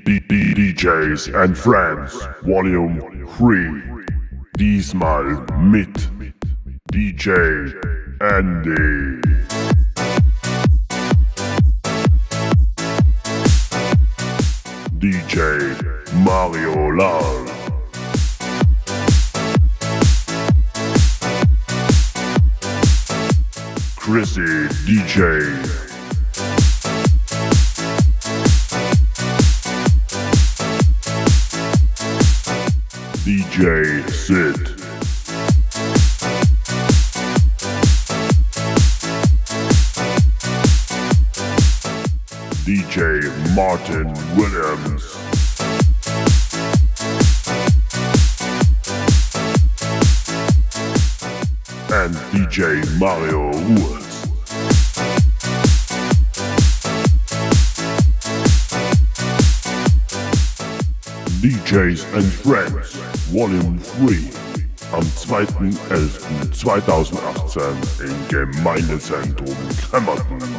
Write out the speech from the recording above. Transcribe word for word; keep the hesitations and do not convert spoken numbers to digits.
D Js and Friends Volume drei. Diesmal mit D J Andy. D J Mario Lal. Chrissy D J. D J Sid. D J Martin Williams. And D J Mario Woods. D Js and Friends Volume drei am zweiter elfter zweitausendachtzehn im Gemeindezentrum Kemmerton.